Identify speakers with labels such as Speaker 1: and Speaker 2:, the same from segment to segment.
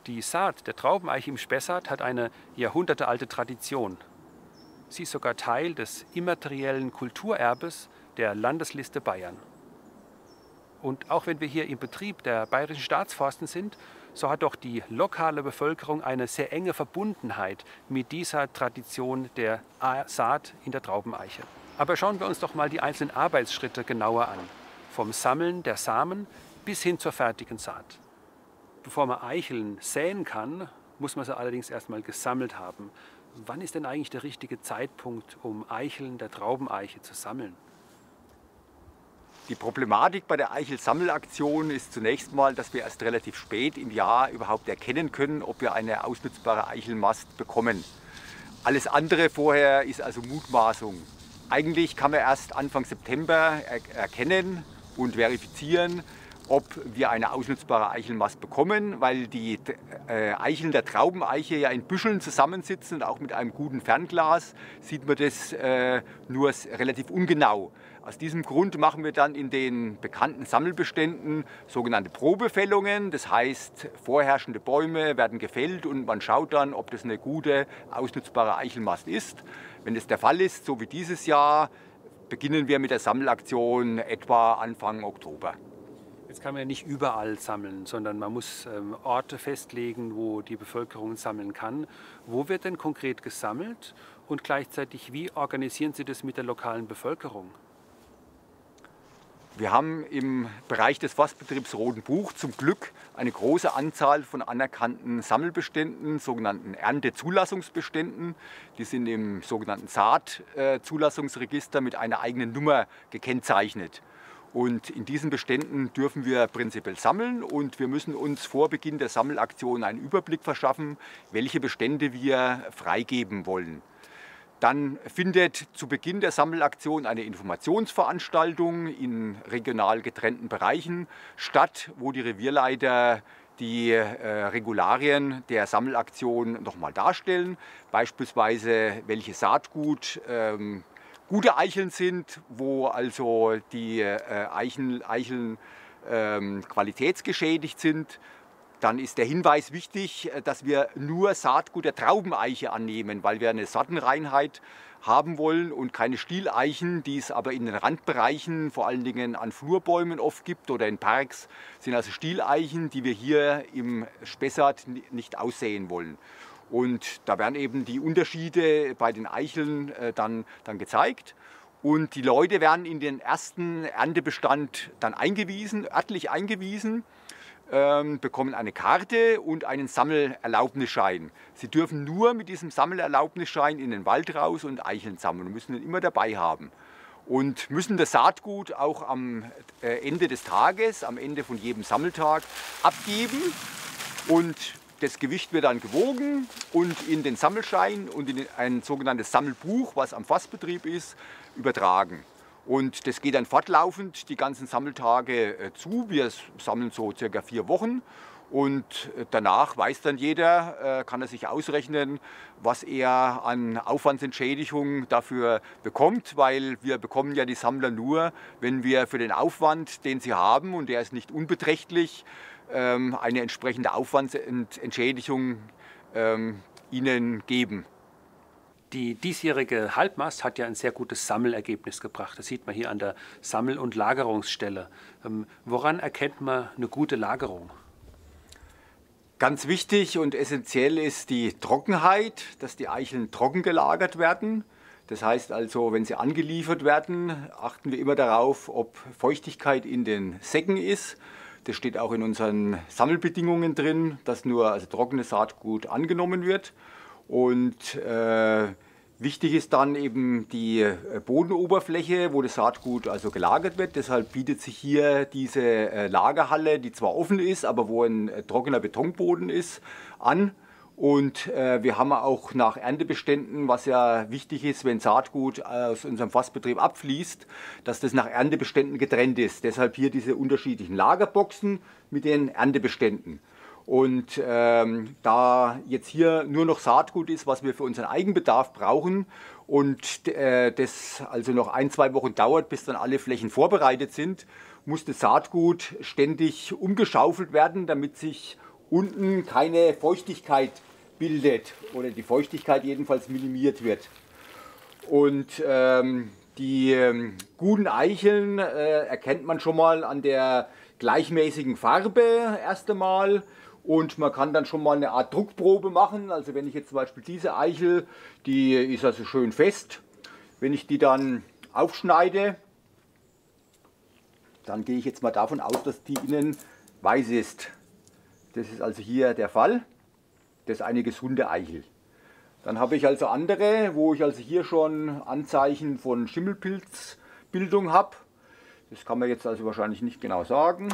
Speaker 1: Die Saat der Traubeneiche im Spessart hat eine jahrhundertealte Tradition. Sie ist sogar Teil des immateriellen Kulturerbes der Landesliste Bayern. Und auch wenn wir hier im Betrieb der Bayerischen Staatsforsten sind, so hat doch die lokale Bevölkerung eine sehr enge Verbundenheit mit dieser Tradition der Saat in der Traubeneiche. Aber schauen wir uns doch mal die einzelnen Arbeitsschritte genauer an. Vom Sammeln der Samen bis hin zur fertigen Saat. Bevor man Eicheln säen kann, muss man sie allerdings erstmal gesammelt haben. Wann ist denn eigentlich der richtige Zeitpunkt, um Eicheln der Traubeneiche zu sammeln?
Speaker 2: Die Problematik bei der Eichelsammelaktion ist zunächst mal, dass wir erst relativ spät im Jahr überhaupt erkennen können, ob wir eine ausnutzbare Eichelmast bekommen. Alles andere vorher ist also Mutmaßung. Eigentlich kann man erst Anfang September erkennen und verifizieren, ob wir eine ausnutzbare Eichelmast bekommen, weil die Eicheln der Traubeneiche ja in Büscheln zusammensitzen und auch mit einem guten Fernglas sieht man das nur relativ ungenau. Aus diesem Grund machen wir dann in den bekannten Sammelbeständen sogenannte Probefällungen. Das heißt, vorherrschende Bäume werden gefällt und man schaut dann, ob das eine gute, ausnutzbare Eichelmast ist. Wenn das der Fall ist, so wie dieses Jahr, beginnen wir mit der Sammelaktion etwa Anfang Oktober.
Speaker 1: Jetzt kann man ja nicht überall sammeln, sondern man muss Orte festlegen, wo die Bevölkerung sammeln kann. Wo wird denn konkret gesammelt und gleichzeitig wie organisieren Sie das mit der lokalen Bevölkerung?
Speaker 2: Wir haben im Bereich des Forstbetriebs Rodenbuch zum Glück eine große Anzahl von anerkannten Sammelbeständen, sogenannten Erntezulassungsbeständen. Die sind im sogenannten Saatzulassungsregister mit einer eigenen Nummer gekennzeichnet. Und in diesen Beständen dürfen wir prinzipiell sammeln und wir müssen uns vor Beginn der Sammelaktion einen Überblick verschaffen, welche Bestände wir freigeben wollen. Dann findet zu Beginn der Sammelaktion eine Informationsveranstaltung in regional getrennten Bereichen statt, wo die Revierleiter die Regularien der Sammelaktion nochmal darstellen. Beispielsweise welche Saatgut gute Eicheln sind, wo also die Eicheln qualitätsgeschädigt sind. Dann ist der Hinweis wichtig, dass wir nur Saatgut der Traubeneiche annehmen, weil wir eine Sortenreinheit haben wollen und keine Stieleichen, die es aber in den Randbereichen, vor allen Dingen an Flurbäumen oft gibt oder in Parks, sind also Stieleichen, die wir hier im Spessart nicht aussäen wollen. Und da werden eben die Unterschiede bei den Eicheln dann gezeigt. Und die Leute werden in den ersten Erntebestand dann eingewiesen, örtlich eingewiesen, bekommen eine Karte und einen Sammelerlaubnisschein. Sie dürfen nur mit diesem Sammelerlaubnisschein in den Wald raus und Eicheln sammeln, müssen ihn immer dabei haben. Und müssen das Saatgut auch am Ende des Tages, am Ende von jedem Sammeltag abgeben. Und das Gewicht wird dann gewogen und in den Sammelschein und in ein sogenanntes Sammelbuch, was am Forstbetrieb ist, übertragen. Und das geht dann fortlaufend die ganzen Sammeltage zu. Wir sammeln so circa 4 Wochen und danach weiß dann jeder, kann er sich ausrechnen, was er an Aufwandsentschädigung dafür bekommt, weil wir bekommen ja die Sammler nur, wenn wir für den Aufwand, den sie haben, und der ist nicht unbeträchtlich, eine entsprechende Aufwandsentschädigung ihnen geben.
Speaker 1: Die diesjährige Halbmast hat ja ein sehr gutes Sammelergebnis gebracht. Das sieht man hier an der Sammel- und Lagerungsstelle. Woran erkennt man eine gute Lagerung?
Speaker 2: Ganz wichtig und essentiell ist die Trockenheit, dass die Eicheln trocken gelagert werden. Das heißt also, wenn sie angeliefert werden, achten wir immer darauf, ob Feuchtigkeit in den Säcken ist. Das steht auch in unseren Sammelbedingungen drin, dass nur trockenes Saatgut angenommen wird. Und wichtig ist dann eben die Bodenoberfläche, wo das Saatgut also gelagert wird. Deshalb bietet sich hier diese Lagerhalle, die zwar offen ist, aber wo ein trockener Betonboden ist, an. Und wir haben auch nach Erntebeständen, was ja wichtig ist, wenn Saatgut aus unserem Forstbetrieb abfließt, dass das nach Erntebeständen getrennt ist. Deshalb hier diese unterschiedlichen Lagerboxen mit den Erntebeständen. Und da jetzt hier nur noch Saatgut ist, was wir für unseren Eigenbedarf brauchen und das also noch 1, 2 Wochen dauert, bis dann alle Flächen vorbereitet sind, muss das Saatgut ständig umgeschaufelt werden, damit sich unten keine Feuchtigkeit bildet oder die Feuchtigkeit jedenfalls minimiert wird. Und die guten Eicheln erkennt man schon mal an der gleichmäßigen Farbe erst einmal. Und man kann dann schon mal eine Art Druckprobe machen. Also wenn ich jetzt zum Beispiel diese Eichel, die ist also schön fest, wenn ich die dann aufschneide, dann gehe ich jetzt mal davon aus, dass die innen weiß ist. Das ist also hier der Fall. Das ist eine gesunde Eichel. Dann habe ich also andere, wo ich also hier schon Anzeichen von Schimmelpilzbildung habe. Das kann man jetzt also wahrscheinlich nicht genau sagen.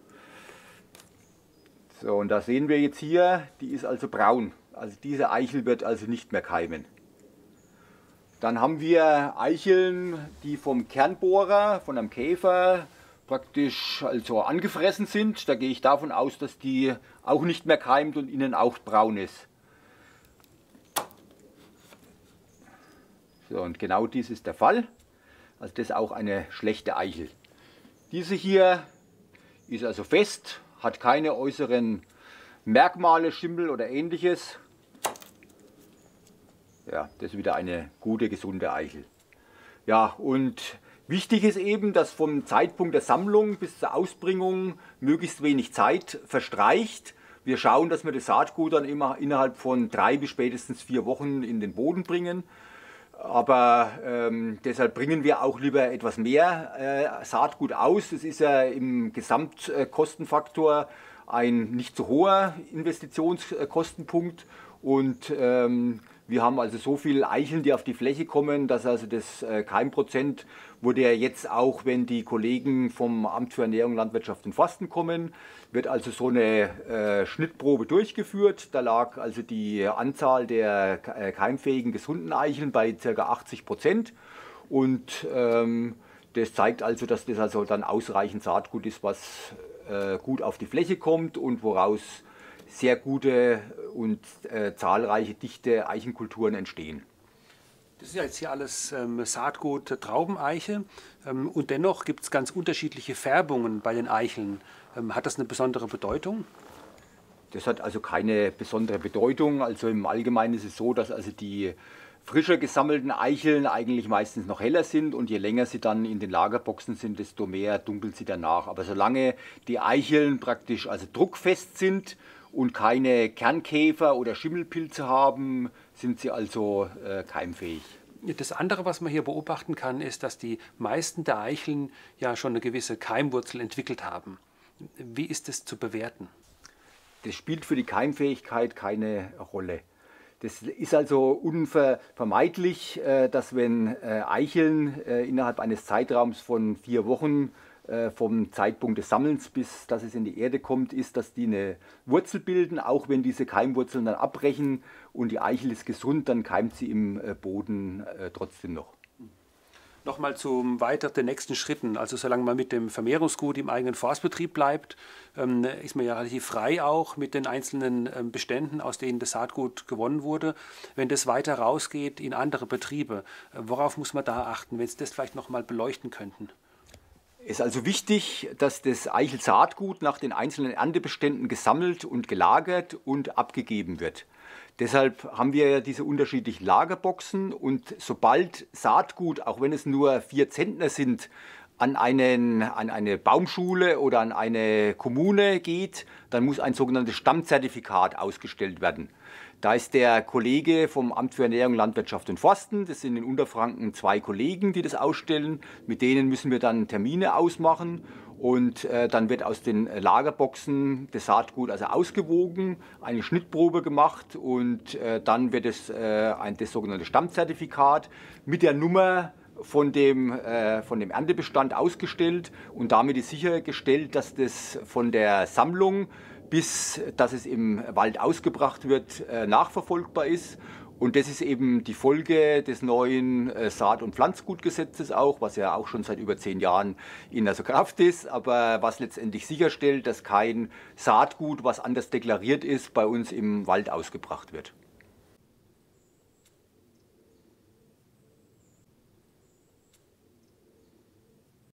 Speaker 2: So, und da sehen wir jetzt hier, die ist also braun. Also diese Eichel wird also nicht mehr keimen. Dann haben wir Eicheln, die vom Kernbohrer, von einem Käfer praktisch also angefressen sind. Da gehe ich davon aus, dass die auch nicht mehr keimt und innen auch braun ist. So, und genau dies ist der Fall. Also das ist auch eine schlechte Eichel. Diese hier ist also fest, hat keine äußeren Merkmale, Schimmel oder ähnliches. Ja, das ist wieder eine gute, gesunde Eichel. Ja, und wichtig ist eben, dass vom Zeitpunkt der Sammlung bis zur Ausbringung möglichst wenig Zeit verstreicht. Wir schauen, dass wir das Saatgut dann immer innerhalb von 3 bis spätestens 4 Wochen in den Boden bringen. Aber deshalb bringen wir auch lieber etwas mehr Saatgut aus. Es ist ja im Gesamtkostenfaktor ein nicht so hoher Investitionskostenpunkt. Und wir haben also so viele Eicheln, die auf die Fläche kommen, dass also das Keimprozent wurde ja jetzt auch, wenn die Kollegen vom Amt für Ernährung, Landwirtschaft und Forsten kommen, wird also so eine Schnittprobe durchgeführt. Da lag also die Anzahl der keimfähigen gesunden Eicheln bei ca. 80%. Und das zeigt also, dass das also dann ausreichend Saatgut ist, was gut auf die Fläche kommt und woraus sehr gute und zahlreiche dichte Eichenkulturen entstehen.
Speaker 1: Das ist ja jetzt hier alles Saatgut Traubeneiche und dennoch gibt es ganz unterschiedliche Färbungen bei den Eicheln. Hat das eine besondere Bedeutung?
Speaker 2: Das hat also keine besondere Bedeutung. Also im Allgemeinen ist es so, dass also die frischer gesammelten Eicheln eigentlich meistens noch heller sind und je länger sie dann in den Lagerboxen sind, desto mehr dunkeln sie danach. Aber solange die Eicheln praktisch also druckfest sind und keine Kernkäfer oder Schimmelpilze haben, sind sie also keimfähig.
Speaker 1: Das andere, was man hier beobachten kann, ist, dass die meisten der Eicheln ja schon eine gewisse Keimwurzel entwickelt haben. Wie ist das zu bewerten?
Speaker 2: Das spielt für die Keimfähigkeit keine Rolle. Das ist also unvermeidlich, dass wenn Eicheln innerhalb eines Zeitraums von 4 Wochen vom Zeitpunkt des Sammelns bis dass es in die Erde kommt, ist, dass die eine Wurzel bilden. Auch wenn diese Keimwurzeln dann abbrechen und die Eichel ist gesund, dann keimt sie im Boden trotzdem noch.
Speaker 1: Nochmal zum weiteren nächsten Schritten. Also solange man mit dem Vermehrungsgut im eigenen Forstbetrieb bleibt, ist man ja relativ frei auch mit den einzelnen Beständen, aus denen das Saatgut gewonnen wurde. Wenn das weiter rausgeht in andere Betriebe, worauf muss man da achten, wenn Sie das vielleicht nochmal beleuchten könnten?
Speaker 2: Es ist also wichtig, dass das Eichelsaatgut nach den einzelnen Erntebeständen gesammelt und gelagert und abgegeben wird. Deshalb haben wir ja diese unterschiedlichen Lagerboxen und sobald Saatgut, auch wenn es nur 4 Zentner sind, an eine Baumschule oder an eine Kommune geht, dann muss ein sogenanntes Stammzertifikat ausgestellt werden. Da ist der Kollege vom Amt für Ernährung, Landwirtschaft und Forsten, das sind in Unterfranken 2 Kollegen, die das ausstellen, mit denen müssen wir dann Termine ausmachen und dann wird aus den Lagerboxen das Saatgut also ausgewogen, eine Schnittprobe gemacht und dann wird es das sogenannte Stammzertifikat mit der Nummer von dem Erntebestand ausgestellt und damit ist sichergestellt, dass das von der Sammlung bis dass es im Wald ausgebracht wird, nachverfolgbar ist. Und das ist eben die Folge des neuen Saat- und Pflanzgutgesetzes auch, was ja auch schon seit über 10 Jahren in der Kraft ist, aber was letztendlich sicherstellt, dass kein Saatgut, was anders deklariert ist, bei uns im Wald ausgebracht wird.